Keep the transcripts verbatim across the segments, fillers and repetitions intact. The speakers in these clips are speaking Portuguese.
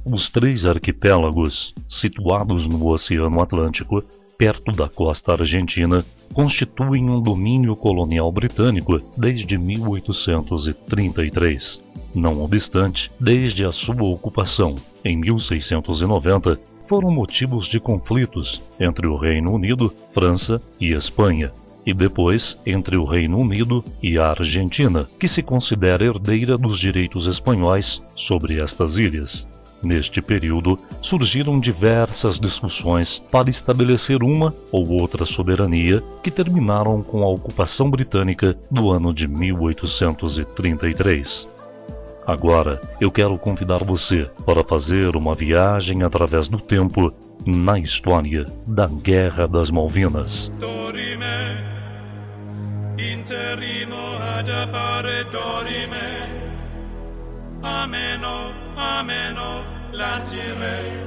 Os três arquipélagos, situados no Oceano Atlântico, perto da costa argentina, constituem um domínio colonial britânico desde mil oitocentos e trinta e três. Não obstante, desde a sua ocupação, em mil seiscentos e noventa, foram motivos de conflitos entre o Reino Unido, França e Espanha, e depois entre o Reino Unido e a Argentina, que se considera herdeira dos direitos espanhóis sobre estas ilhas. Neste período, surgiram diversas discussões para estabelecer uma ou outra soberania que terminaram com a ocupação britânica do ano de mil oitocentos e trinta e três. Agora, eu quero convidar você para fazer uma viagem através do tempo na história da Guerra das Malvinas. Dorime, interrimo ad appare dorime, ameno, ameno, lancirei,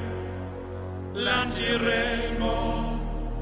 lanciremo,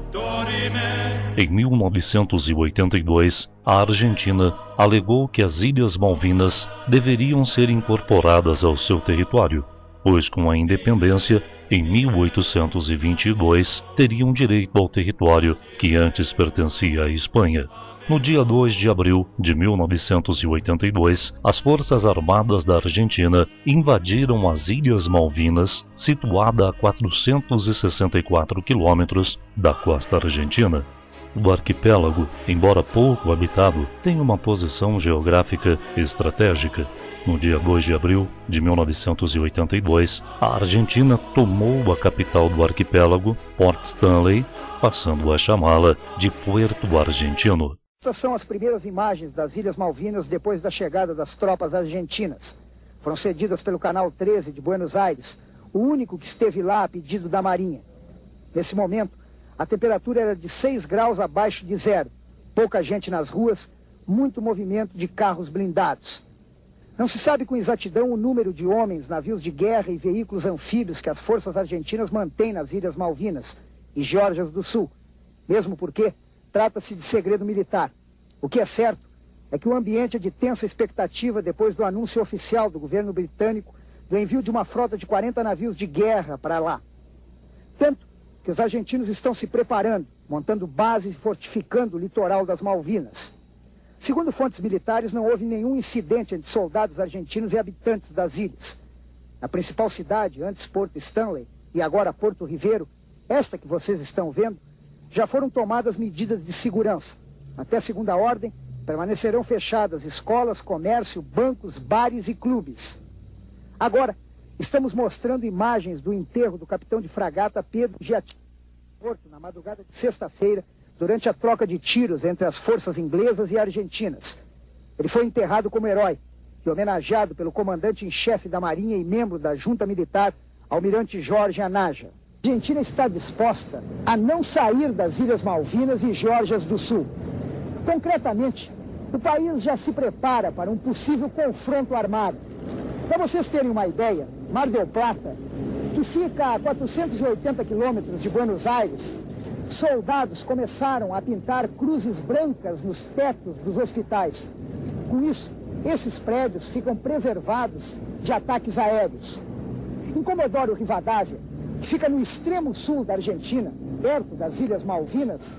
dorime. Em mil novecentos e oitenta e dois, a Argentina alegou que as Ilhas Malvinas deveriam ser incorporadas ao seu território, pois com a independência, em mil oitocentos e vinte e dois, teriam direito ao território que antes pertencia à Espanha. No dia dois de abril de mil novecentos e oitenta e dois, as Forças Armadas da Argentina invadiram as Ilhas Malvinas, situada a quatrocentos e sessenta e quatro quilômetros da costa argentina. O arquipélago, embora pouco habitado, tem uma posição geográfica estratégica. No dia dois de abril de mil novecentos e oitenta e dois, a Argentina tomou a capital do arquipélago, Port Stanley, passando a chamá-la de Puerto Argentino. Essas são as primeiras imagens das Ilhas Malvinas depois da chegada das tropas argentinas. Foram cedidas pelo Canal treze de Buenos Aires, o único que esteve lá a pedido da Marinha. Nesse momento, a temperatura era de seis graus abaixo de zero, pouca gente nas ruas, muito movimento de carros blindados. Não se sabe com exatidão o número de homens, navios de guerra e veículos anfíbios que as forças argentinas mantêm nas Ilhas Malvinas e Geórgias do Sul, mesmo porque trata-se de segredo militar. O que é certo é que o ambiente é de tensa expectativa depois do anúncio oficial do governo britânico do envio de uma frota de quarenta navios de guerra para lá. Tanto que os argentinos estão se preparando, montando bases e fortificando o litoral das Malvinas. Segundo fontes militares, não houve nenhum incidente entre soldados argentinos e habitantes das ilhas. Na principal cidade, antes Porto Stanley e agora Porto Ribeiro, esta que vocês estão vendo, já foram tomadas medidas de segurança. Até segunda ordem, permanecerão fechadas escolas, comércio, bancos, bares e clubes. Agora, estamos mostrando imagens do enterro do capitão de fragata Pedro Giattini, morto na madrugada de sexta-feira, durante a troca de tiros entre as forças inglesas e argentinas. Ele foi enterrado como herói e homenageado pelo comandante em chefe da Marinha e membro da junta militar, almirante Jorge Anaja. A Argentina está disposta a não sair das Ilhas Malvinas e Geórgias do Sul. Concretamente, o país já se prepara para um possível confronto armado. Para vocês terem uma ideia, Mar del Plata, que fica a quatrocentos e oitenta quilômetros de Buenos Aires, soldados começaram a pintar cruzes brancas nos tetos dos hospitais. Com isso, esses prédios ficam preservados de ataques aéreos. Em Comodoro Rivadavia, que fica no extremo sul da Argentina, perto das Ilhas Malvinas,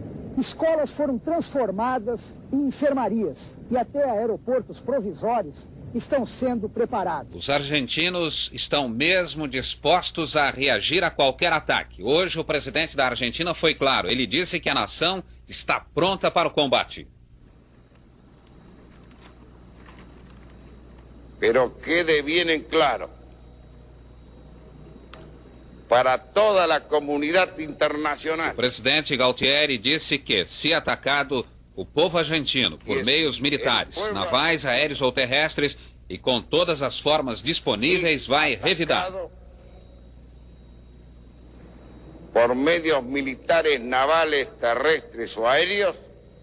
escolas foram transformadas em enfermarias e até aeroportos provisórios estão sendo preparados. Os argentinos estão mesmo dispostos a reagir a qualquer ataque. Hoje o presidente da Argentina foi claro, ele disse que a nação está pronta para o combate. Pero quede bien en claro para toda a comunidade internacional. O presidente Galtieri disse que, se atacado, o povo argentino, por meios militares, navais, aéreos ou terrestres, e com todas as formas disponíveis, vai revidar. Por meios militares, navales, terrestres ou aéreos,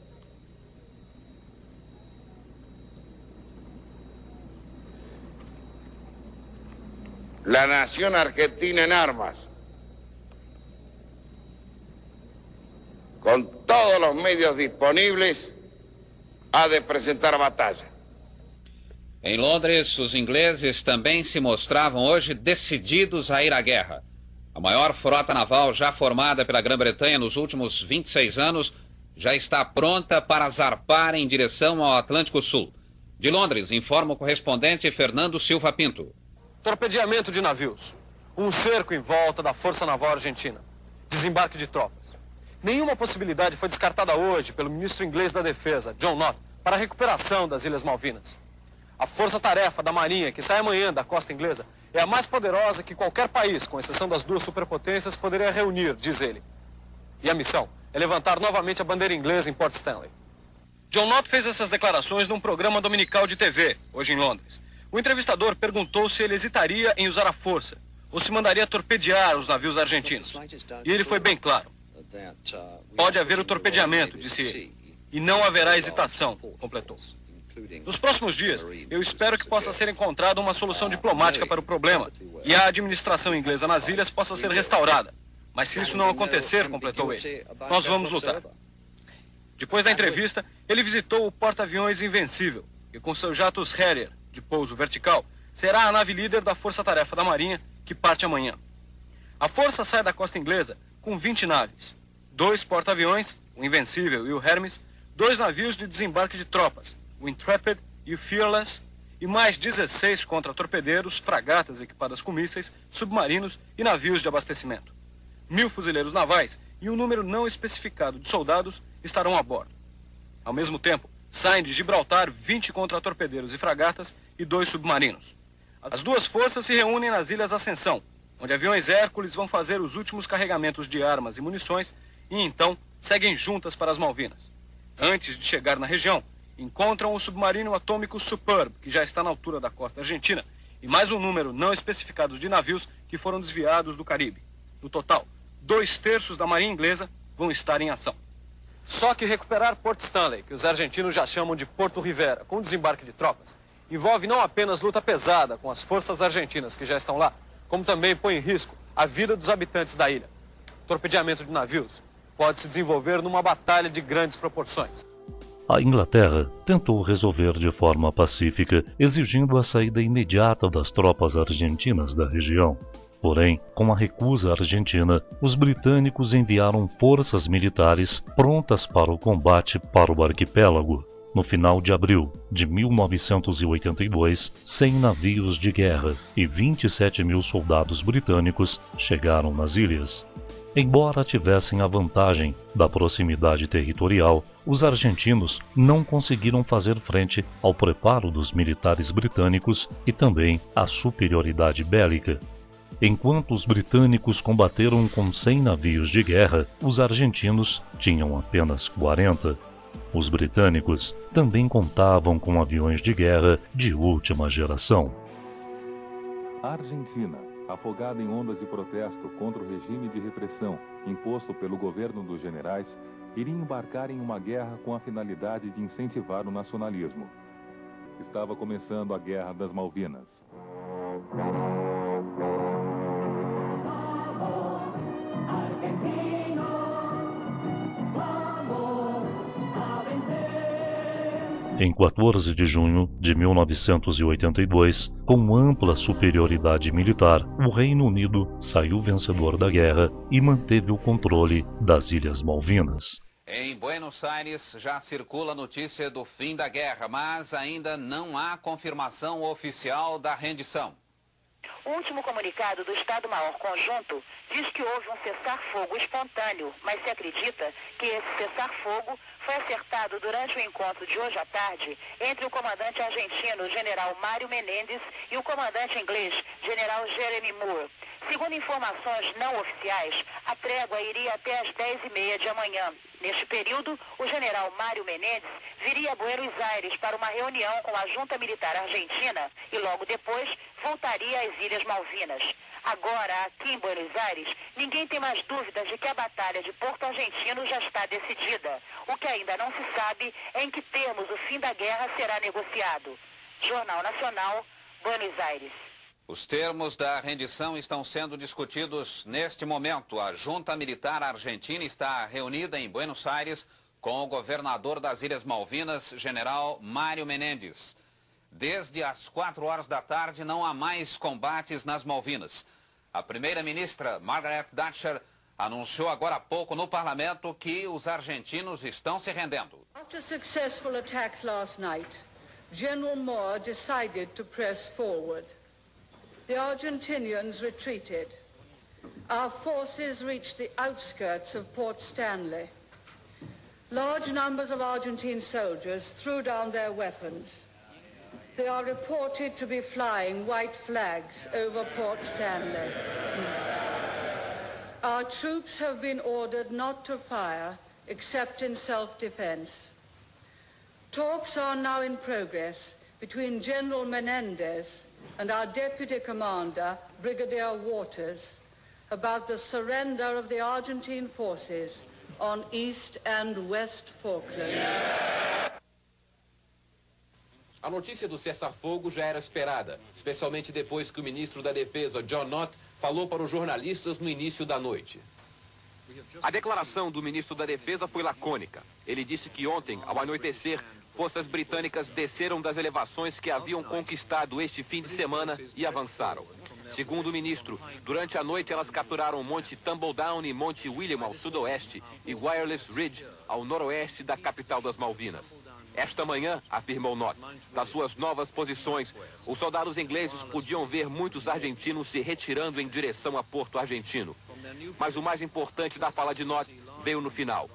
la nación argentina en armas, con todos los medios disponibles, ha de presentar batalla. Em Londres, os ingleses também se mostravam hoje decididos a ir à guerra. A maior frota naval já formada pela Grã-Bretanha nos últimos vinte e seis anos já está pronta para zarpar em direção ao Atlântico Sul. De Londres, informa o correspondente Fernando Silva Pinto. Torpedeamento de navios. Um cerco em volta da Força Naval Argentina. Desembarque de tropas. Nenhuma possibilidade foi descartada hoje pelo ministro inglês da Defesa, John Nott, para a recuperação das Ilhas Malvinas. A força-tarefa da Marinha, que sai amanhã da costa inglesa, é a mais poderosa que qualquer país, com exceção das duas superpotências, poderia reunir, diz ele. E a missão é levantar novamente a bandeira inglesa em Port Stanley. John Nott fez essas declarações num programa dominical de T V, hoje em Londres. O entrevistador perguntou se ele hesitaria em usar a força, ou se mandaria torpedear os navios argentinos. E ele foi bem claro. Pode haver o torpedeamento, disse ele, e não haverá hesitação, completou. Nos próximos dias, eu espero que possa ser encontrada uma solução diplomática para o problema e a administração inglesa nas ilhas possa ser restaurada. Mas se isso não acontecer, completou ele, nós vamos lutar. Depois da entrevista, ele visitou o porta-aviões Invencível, que com seus jatos Harrier, de pouso vertical, será a nave líder da Força-Tarefa da Marinha, que parte amanhã. A força sai da costa inglesa com vinte naves, dois porta-aviões, o Invencível e o Hermes, dois navios de desembarque de tropas, o Intrepid e o Fearless, e mais dezesseis contra-torpedeiros, fragatas equipadas com mísseis, submarinos e navios de abastecimento. Mil fuzileiros navais e um número não especificado de soldados estarão a bordo. Ao mesmo tempo, saem de Gibraltar vinte contra-torpedeiros e fragatas e dois submarinos. As duas forças se reúnem nas Ilhas Ascensão, onde aviões Hércules vão fazer os últimos carregamentos de armas e munições e então seguem juntas para as Malvinas. Antes de chegar na região, encontram o submarino atômico Superb, que já está na altura da costa argentina, e mais um número não especificado de navios que foram desviados do Caribe. No total, dois terços da marinha inglesa vão estar em ação. Só que recuperar Port Stanley, que os argentinos já chamam de Porto Rivera, com desembarque de tropas, envolve não apenas luta pesada com as forças argentinas que já estão lá, como também põe em risco a vida dos habitantes da ilha. Torpedeamento de navios pode se desenvolver numa batalha de grandes proporções. A Inglaterra tentou resolver de forma pacífica, exigindo a saída imediata das tropas argentinas da região. Porém, com a recusa argentina, os britânicos enviaram forças militares prontas para o combate para o arquipélago. No final de abril de mil novecentos e oitenta e dois, cem navios de guerra e vinte e sete mil soldados britânicos chegaram nas ilhas. Embora tivessem a vantagem da proximidade territorial, os argentinos não conseguiram fazer frente ao preparo dos militares britânicos e também à superioridade bélica. Enquanto os britânicos combateram com cem navios de guerra, os argentinos tinham apenas quarenta. Os britânicos também contavam com aviões de guerra de última geração. A Argentina, afogada em ondas de protesto contra o regime de repressão imposto pelo governo dos generais, iria embarcar em uma guerra com a finalidade de incentivar o nacionalismo. Estava começando a Guerra das Malvinas. Em quatorze de junho de mil novecentos e oitenta e dois, com ampla superioridade militar, o Reino Unido saiu vencedor da guerra e manteve o controle das Ilhas Malvinas. Em Buenos Aires já circula a notícia do fim da guerra, mas ainda não há confirmação oficial da rendição. O último comunicado do Estado-Maior Conjunto diz que houve um cessar-fogo espontâneo, mas se acredita que esse cessar-fogo foi acertado durante o encontro de hoje à tarde entre o comandante argentino, general Mário Menendez, e o comandante inglês, general Jeremy Moore. Segundo informações não oficiais, a trégua iria até às dez e meia de amanhã. Neste período, o general Mário Menendez viria a Buenos Aires para uma reunião com a junta militar argentina e logo depois voltaria às Ilhas Malvinas. Agora, aqui em Buenos Aires, ninguém tem mais dúvidas de que a batalha de Porto Argentino já está decidida. O que ainda não se sabe é em que termos o fim da guerra será negociado. Jornal Nacional, Buenos Aires. Os termos da rendição estão sendo discutidos neste momento. A junta militar argentina está reunida em Buenos Aires com o governador das Ilhas Malvinas, general Mário Menendez. Desde as quatro horas da tarde não há mais combates nas Malvinas. A primeira-ministra Margaret Thatcher anunciou agora há pouco no parlamento que os argentinos estão se rendendo. After successful attacks last night, General Moore decided to press forward. The Argentinians retreated. Our forces reached the outskirts of Port Stanley. Large numbers of Argentine soldiers threw down their weapons. They are reported to be flying white flags over Port Stanley. Our troops have been ordered not to fire except in self-defense. Talks are now in progress between General Menendez and our Deputy Commander, Brigadier Waters, about the surrender of the Argentine forces on East and West Falkland. A notícia do cessar-fogo já era esperada, especialmente depois que o ministro da Defesa, John Nott, falou para os jornalistas no início da noite. A declaração do ministro da Defesa foi lacônica. Ele disse que ontem, ao anoitecer, forças britânicas desceram das elevações que haviam conquistado este fim de semana e avançaram. Segundo o ministro, durante a noite elas capturaram Monte Tumbledown e Monte William ao sudoeste e Wireless Ridge ao noroeste da capital das Malvinas. Esta manhã, afirmou Nott, das suas novas posições, os soldados ingleses podiam ver muitos argentinos se retirando em direção a Porto Argentino. Mas o mais importante da fala de Nott veio no final.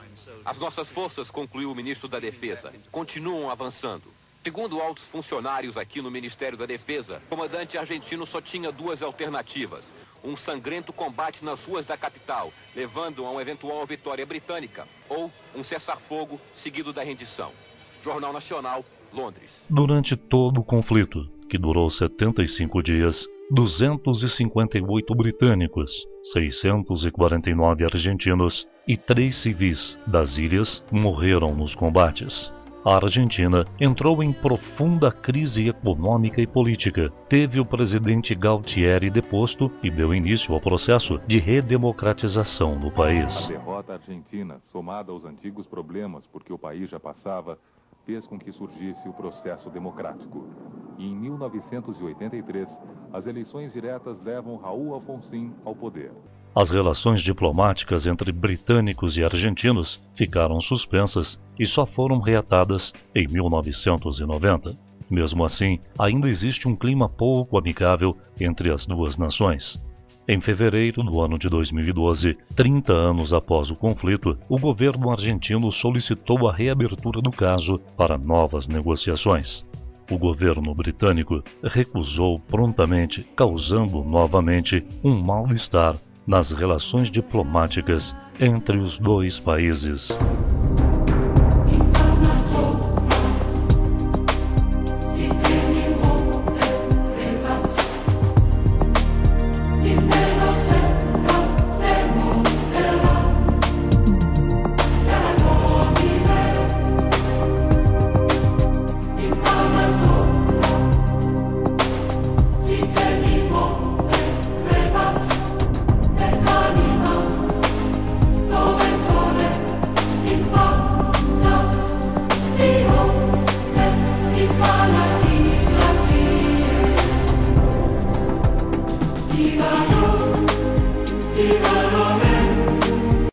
As nossas forças, concluiu o ministro da Defesa, continuam avançando. Segundo altos funcionários aqui no Ministério da Defesa, o comandante argentino só tinha duas alternativas. Um sangrento combate nas ruas da capital, levando a uma eventual vitória britânica, ou um cessar-fogo seguido da rendição. Jornal Nacional, Londres. Durante todo o conflito, que durou setenta e cinco dias, duzentos e cinquenta e oito britânicos, seiscentos e quarenta e nove argentinos e três civis das ilhas morreram nos combates. A Argentina entrou em profunda crise econômica e política. Teve o presidente Galtieri deposto e deu início ao processo de redemocratização do país. A derrota argentina, somada aos antigos problemas por que o país já passava, fez com que surgisse o processo democrático. E em mil novecentos e oitenta e três, as eleições diretas levam Raul Alfonsín ao poder. As relações diplomáticas entre britânicos e argentinos ficaram suspensas e só foram reatadas em mil novecentos e noventa. Mesmo assim, ainda existe um clima pouco amigável entre as duas nações. Em fevereiro do ano de dois mil e doze, trinta anos após o conflito, o governo argentino solicitou a reabertura do caso para novas negociações. O governo britânico recusou prontamente, causando novamente um mal-estar nas relações diplomáticas entre os dois países.